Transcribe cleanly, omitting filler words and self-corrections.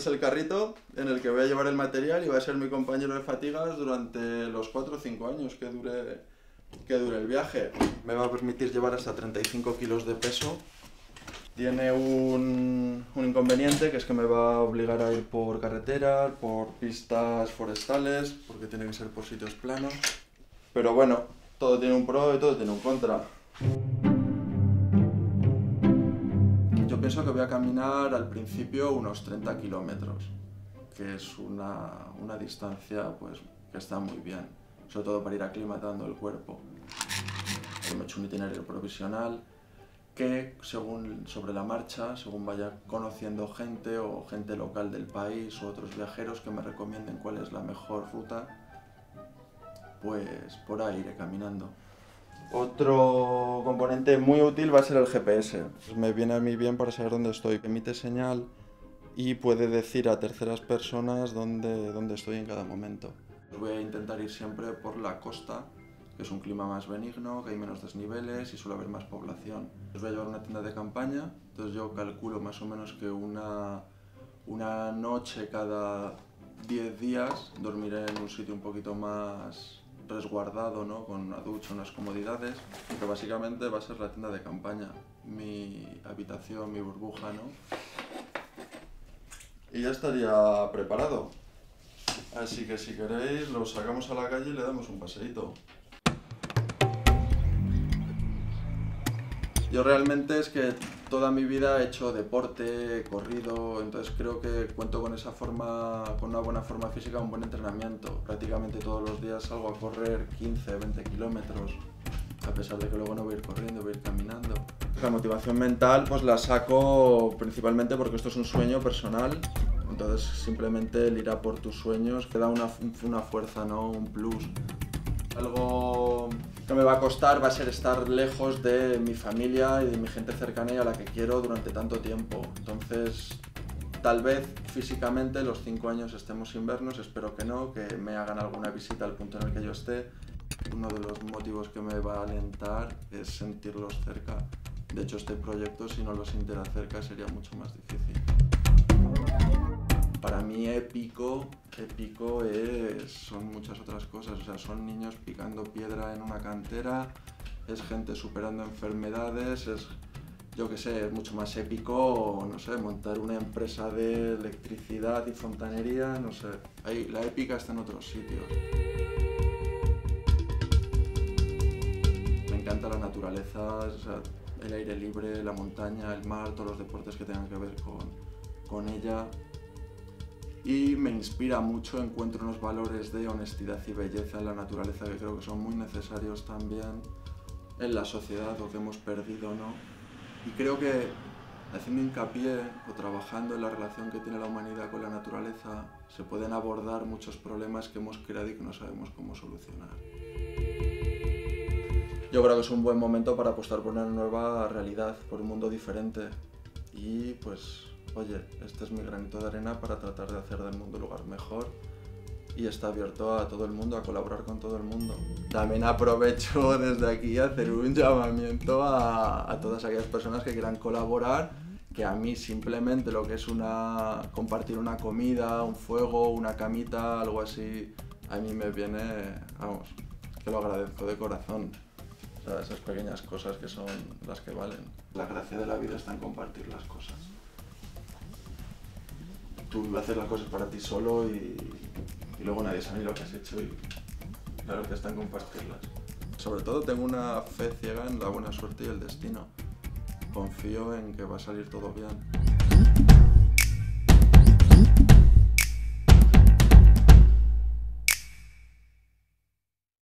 es el carrito en el que voy a llevar el material y va a ser mi compañero de fatigas durante los 4 o 5 años que dure el viaje. Me va a permitir llevar hasta 35 kilos de peso. Tiene un inconveniente, que es que me va a obligar a ir por carretera, por pistas forestales, porque tiene que ser por sitios planos. Pero bueno, todo tiene un pro y todo tiene un contra. Yo pienso que voy a caminar al principio unos 30 kilómetros, que es una distancia pues, que está muy bien, sobre todo para ir aclimatando el cuerpo. Yo me he hecho un itinerario provisional que sobre la marcha, según vaya conociendo gente o gente local del país o otros viajeros que me recomienden cuál es la mejor ruta, pues por ahí iré caminando. Otro componente muy útil va a ser el GPS. Me viene a mí bien para saber dónde estoy. Emite señal y puede decir a terceras personas dónde estoy en cada momento. Voy a intentar ir siempre por la costa, que es un clima más benigno, que hay menos desniveles y suele haber más población. Os voy a llevar una tienda de campaña, entonces yo calculo más o menos que una noche cada 10 días dormiré en un sitio un poquito más resguardado, ¿no? Con una ducha, unas comodidades, que básicamente va a ser la tienda de campaña, mi habitación, mi burbuja, ¿no? Y ya estaría preparado. Así que si queréis lo sacamos a la calle y le damos un paseíto. Yo realmente es que toda mi vida he hecho deporte, he corrido, entonces creo que cuento con una buena forma física, un buen entrenamiento. Prácticamente todos los días salgo a correr 15, 20 kilómetros, a pesar de que luego no voy a ir corriendo, voy a ir caminando. La motivación mental pues la saco principalmente porque esto es un sueño personal, entonces simplemente el ir a por tus sueños te da una fuerza, ¿no? Un plus. Algo que me va a costar va a ser estar lejos de mi familia y de mi gente cercana y a la que quiero durante tanto tiempo. Entonces, tal vez físicamente los 5 años estemos sin vernos, espero que no, que me hagan alguna visita al punto en el que yo esté. Uno de los motivos que me va a alentar es sentirlos cerca. De hecho, este proyecto, si no lo sintiera cerca, sería mucho más difícil. Para mí épico son muchas otras cosas, o sea, son niños picando piedra en una cantera, es gente superando enfermedades, yo qué sé, es mucho más épico, no sé, montar una empresa de electricidad y fontanería, no sé, ahí la épica está en otros sitios. Me encanta la naturaleza, o sea, el aire libre, la montaña, el mar, todos los deportes que tengan que ver con ella. Y me inspira mucho, encuentro unos valores de honestidad y belleza en la naturaleza que creo que son muy necesarios también en la sociedad o que hemos perdido, ¿no? Y creo que haciendo hincapié o trabajando en la relación que tiene la humanidad con la naturaleza se pueden abordar muchos problemas que hemos creado y que no sabemos cómo solucionar. Yo creo que es un buen momento para apostar por una nueva realidad, por un mundo diferente y pues oye, este es mi granito de arena para tratar de hacer del mundo un lugar mejor y está abierto a todo el mundo, a colaborar con todo el mundo. También aprovecho desde aquí a hacer un llamamiento a todas aquellas personas que quieran colaborar, que a mí simplemente lo que es compartir una comida, un fuego, una camita, algo así, a mí me viene, vamos, que lo agradezco de corazón. O sea, esas pequeñas cosas que son las que valen. La gracia de la vida está en compartir las cosas. Tú haces las cosas para ti solo y luego nadie sabe lo que has hecho y claro que está en compartirlas. Sobre todo tengo una fe ciega en la buena suerte y el destino. Confío en que va a salir todo bien.